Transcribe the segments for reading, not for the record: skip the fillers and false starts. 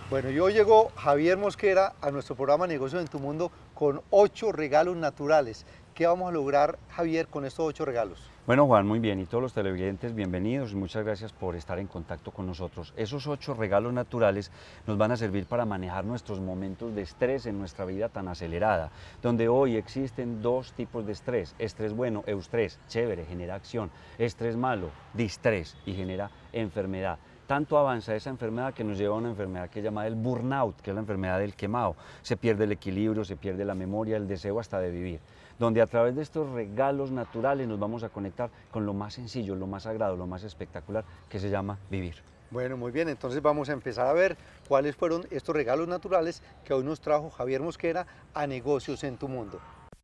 Bueno, y hoy llegó Javier Mosquera a nuestro programa Negocios en tu Mundo con 8 regalos naturales. ¿Qué vamos a lograr, Javier, con estos 8 regalos? Bueno, Juan, muy bien. Y todos los televidentes, bienvenidos y muchas gracias por estar en contacto con nosotros. Esos 8 regalos naturales nos van a servir para manejar nuestros momentos de estrés en nuestra vida tan acelerada, donde hoy existen 2 tipos de estrés. Estrés bueno, eustrés, chévere, genera acción. Estrés malo, distrés y genera enfermedad. Tanto avanza esa enfermedad que nos lleva a una enfermedad que es llamada el burnout, que es la enfermedad del quemado. Se pierde el equilibrio, se pierde la memoria, el deseo hasta de vivir. Donde a través de estos regalos naturales nos vamos a conectar con lo más sencillo, lo más sagrado, lo más espectacular, que se llama vivir. Bueno, muy bien, entonces vamos a empezar a ver cuáles fueron estos regalos naturales que hoy nos trajo Javier Mosquera a Negocios en tu Mundo.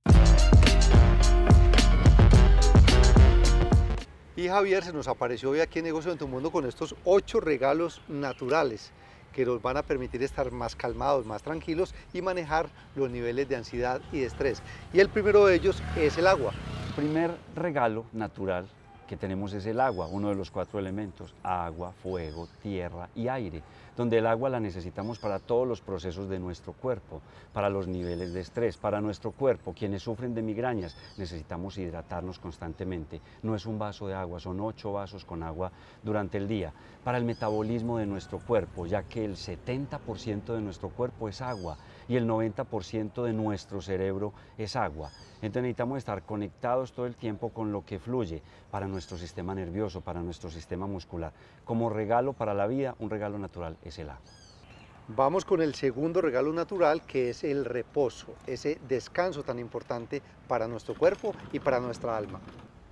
Y Javier se nos apareció hoy aquí en Negocios en tu Mundo con estos 8 regalos naturales que nos van a permitir estar más calmados, más tranquilos y manejar los niveles de ansiedad y de estrés. Y el primero de ellos es el agua. El primer regalo natural que tenemos es el agua, uno de los 4 elementos: agua, fuego, tierra y aire, donde el agua la necesitamos para todos los procesos de nuestro cuerpo, para los niveles de estrés, para nuestro cuerpo. Quienes sufren de migrañas necesitamos hidratarnos constantemente. No es un vaso de agua, son 8 vasos con agua durante el día. Para el metabolismo de nuestro cuerpo, ya que el 70% de nuestro cuerpo es agua y el 90% de nuestro cerebro es agua. Entonces necesitamos estar conectados todo el tiempo con lo que fluye para nuestro sistema nervioso, para nuestro sistema muscular. Como regalo para la vida, un regalo natural es el agua. Vamos con el segundo regalo natural, que es el reposo, ese descanso tan importante para nuestro cuerpo y para nuestra alma.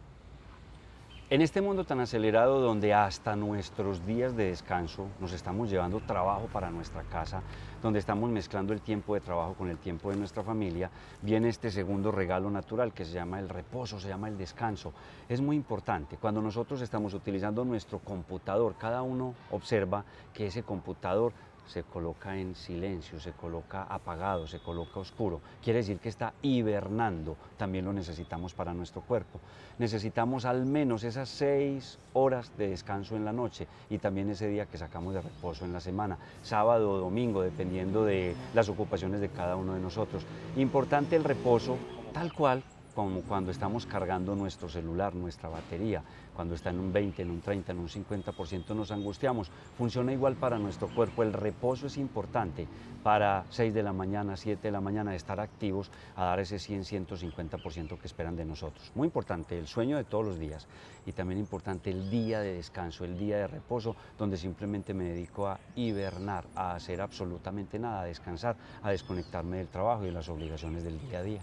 En este mundo tan acelerado, donde hasta nuestros días de descanso nos estamos llevando trabajo para nuestra casa, donde estamos mezclando el tiempo de trabajo con el tiempo de nuestra familia, viene este segundo regalo natural que se llama el reposo, se llama el descanso. Es muy importante. Cuando nosotros estamos utilizando nuestro computador, cada uno observa que ese computador se coloca en silencio, se coloca apagado, se coloca oscuro. Quiere decir que está hibernando. También lo necesitamos para nuestro cuerpo. Necesitamos al menos esas 6 horas de descanso en la noche y también ese día que sacamos de reposo en la semana, sábado o domingo, dependiendo de las ocupaciones de cada uno de nosotros. Importante el reposo, tal cual como cuando estamos cargando nuestro celular, nuestra batería. Cuando está en un 20, en un 30, en un 50% nos angustiamos. Funciona igual para nuestro cuerpo. El reposo es importante para 6 de la mañana, 7 de la mañana, estar activos a dar ese 100, 150% que esperan de nosotros. Muy importante el sueño de todos los días y también importante el día de descanso, el día de reposo, donde simplemente me dedico a hibernar, a hacer absolutamente nada, a descansar, a desconectarme del trabajo y de las obligaciones del día a día.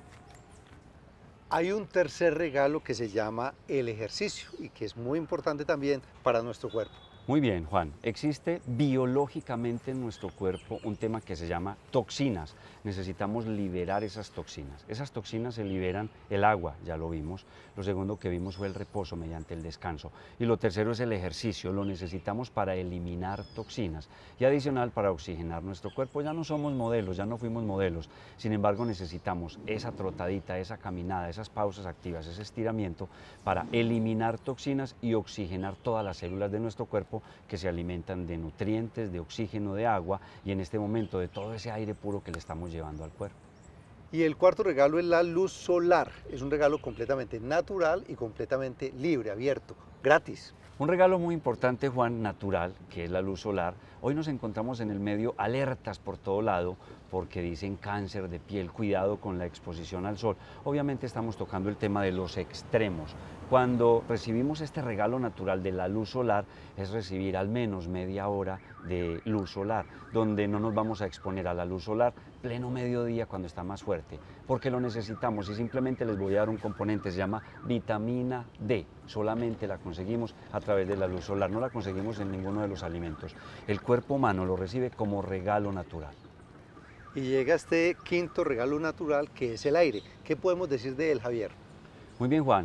Hay un tercer regalo que se llama el ejercicio y que es muy importante también para nuestro cuerpo. Muy bien, Juan. Existe biológicamente en nuestro cuerpo un tema que se llama toxinas. Necesitamos liberar esas toxinas. Esas toxinas se liberan el agua, ya lo vimos. Lo segundo que vimos fue el reposo mediante el descanso. Y lo tercero es el ejercicio. Lo necesitamos para eliminar toxinas. Y adicional para oxigenar nuestro cuerpo. Ya no somos modelos, ya no fuimos modelos. Sin embargo, necesitamos esa trotadita, esa caminada, esas pausas activas, ese estiramiento para eliminar toxinas y oxigenar todas las células de nuestro cuerpo que se alimentan de nutrientes, de oxígeno, de agua y en este momento de todo ese aire puro que le estamos llevando al cuerpo. Y el cuarto regalo es la luz solar. Es un regalo completamente natural y completamente libre, abierto, gratis. Un regalo muy importante, Juan, natural, que es la luz solar. Hoy nos encontramos en el medio alertas por todo lado porque dicen cáncer de piel, cuidado con la exposición al sol. Obviamente estamos tocando el tema de los extremos. Cuando recibimos este regalo natural de la luz solar, es recibir al menos media hora de luz solar, donde no nos vamos a exponer a la luz solar pleno mediodía cuando está más fuerte, porque lo necesitamos y simplemente les voy a dar un componente, se llama vitamina D. Solamente la conseguimos a través de la luz solar, no la conseguimos en ninguno de los alimentos. El cuerpo humano lo recibe como regalo natural. Y llega este quinto regalo natural que es el aire. ¿Qué podemos decir de él, Javier? Muy bien, Juan.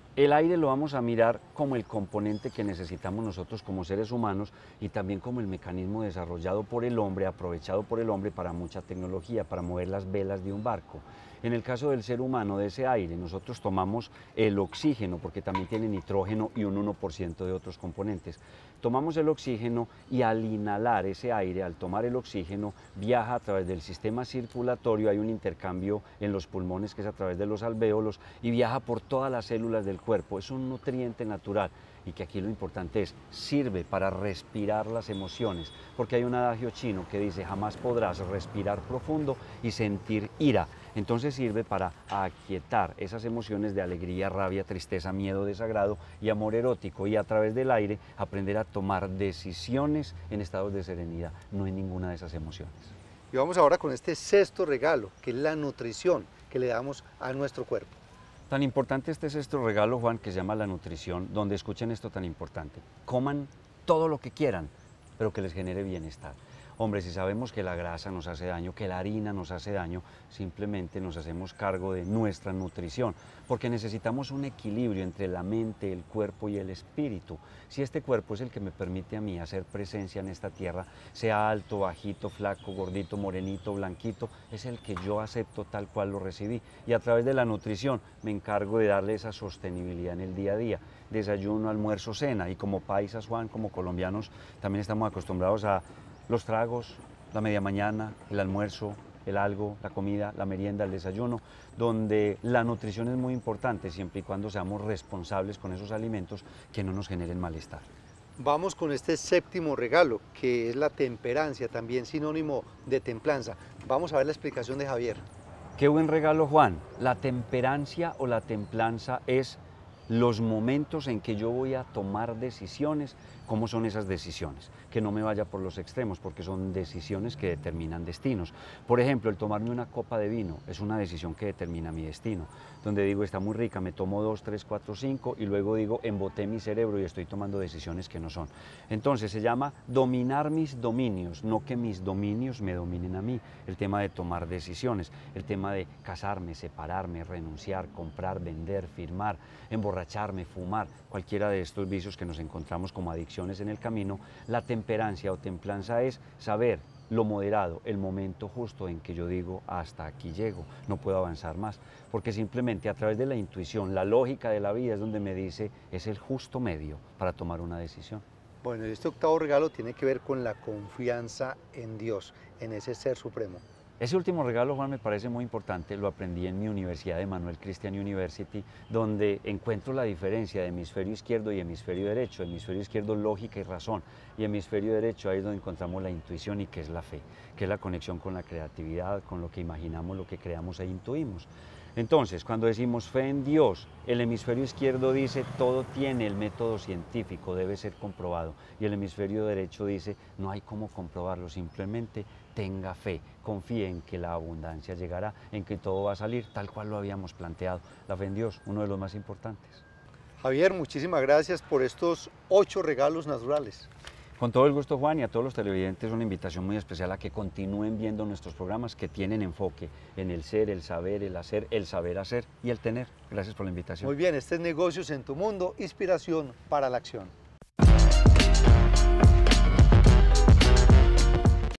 El aire lo vamos a mirar como el componente que necesitamos nosotros como seres humanos y también como el mecanismo desarrollado por el hombre, aprovechado por el hombre para mucha tecnología, para mover las velas de un barco. En el caso del ser humano, de ese aire, nosotros tomamos el oxígeno, porque también tiene nitrógeno y un 1% de otros componentes. Tomamos el oxígeno y al inhalar ese aire, al tomar el oxígeno, viaja a través del sistema circulatorio, hay un intercambio en los pulmones que es a través de los alvéolos y viaja por todas las células del cuerpo. Es un nutriente natural y que aquí lo importante es, sirve para respirar las emociones, porque hay un adagio chino que dice, jamás podrás respirar profundo y sentir ira. Entonces sirve para aquietar esas emociones de alegría, rabia, tristeza, miedo, desagrado y amor erótico, y a través del aire aprender a tomar decisiones en estados de serenidad, no en ninguna de esas emociones. Y vamos ahora con este sexto regalo, que es la nutrición que le damos a nuestro cuerpo. Tan importante este sexto regalo, Juan, que se llama la nutrición, donde escuchen esto tan importante. Coman todo lo que quieran, pero que les genere bienestar. Hombre, si sabemos que la grasa nos hace daño, que la harina nos hace daño, simplemente nos hacemos cargo de nuestra nutrición, porque necesitamos un equilibrio entre la mente, el cuerpo y el espíritu. Si este cuerpo es el que me permite a mí hacer presencia en esta tierra, sea alto, bajito, flaco, gordito, morenito, blanquito, es el que yo acepto tal cual lo recibí. Y a través de la nutrición me encargo de darle esa sostenibilidad en el día a día. Desayuno, almuerzo, cena, y como paisas, Juan, como colombianos, también estamos acostumbrados a los tragos, la media mañana, el almuerzo, el algo, la comida, la merienda, el desayuno, donde la nutrición es muy importante siempre y cuando seamos responsables con esos alimentos que no nos generen malestar. Vamos con este séptimo regalo, que es la temperancia, también sinónimo de templanza. Vamos a ver la explicación de Javier. Qué buen regalo, Juan. La temperancia o la templanza es los momentos en que yo voy a tomar decisiones. ¿Cómo son esas decisiones? Que no me vaya por los extremos, porque son decisiones que determinan destinos. Por ejemplo, el tomarme una copa de vino es una decisión que determina mi destino, donde digo, está muy rica, me tomo 2, 3, 4, 5 y luego digo, emboté mi cerebro y estoy tomando decisiones que no son. Entonces se llama dominar mis dominios, no que mis dominios me dominen a mí. El tema de tomar decisiones, el tema de casarme, separarme, renunciar, comprar, vender, firmar, emborracharme, fumar, cualquiera de estos vicios que nos encontramos como adicciones en el camino. La temperancia o templanza es saber lo moderado, el momento justo en que yo digo hasta aquí llego, no puedo avanzar más, porque simplemente a través de la intuición, la lógica de la vida es donde me dice es el justo medio para tomar una decisión. Bueno, este octavo regalo tiene que ver con la confianza en Dios, en ese ser supremo. Ese último regalo, Juan, me parece muy importante, lo aprendí en mi universidad de Emmanuel Christian University, donde encuentro la diferencia de hemisferio izquierdo y hemisferio derecho. Hemisferio izquierdo, lógica y razón, y hemisferio derecho, ahí es donde encontramos la intuición y que es la fe, que es la conexión con la creatividad, con lo que imaginamos, lo que creamos e intuimos. Entonces, cuando decimos fe en Dios, el hemisferio izquierdo dice todo tiene el método científico, debe ser comprobado, y el hemisferio derecho dice no hay cómo comprobarlo, simplemente tenga fe, confíe en que la abundancia llegará, en que todo va a salir tal cual lo habíamos planteado. La fe en Dios, uno de los más importantes. Javier, muchísimas gracias por estos 8 regalos naturales. Con todo el gusto, Juan, y a todos los televidentes una invitación muy especial a que continúen viendo nuestros programas que tienen enfoque en el ser, el saber, el hacer, el saber hacer y el tener. Gracias por la invitación. Muy bien, este es Negocios en tu Mundo, inspiración para la acción.